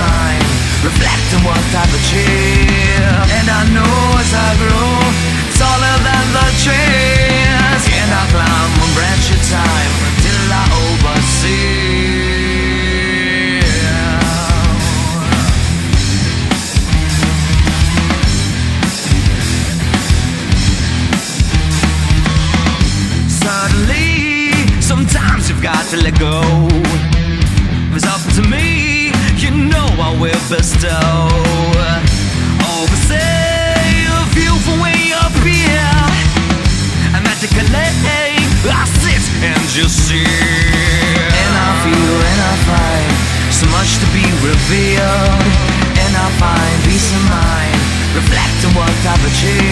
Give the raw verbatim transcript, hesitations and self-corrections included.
mind, reflecting what I've achieved. And I know as I grow, taller than the trees, and I climb one branch at a time till I oversee. Sometimes you've got to let go. If it's up to me, you know I will bestow. Oversee a view from way up here, and magically I sit and just see. And I feel and I find so much to be revealed, and I find peace of mind, reflecting what I've achieved.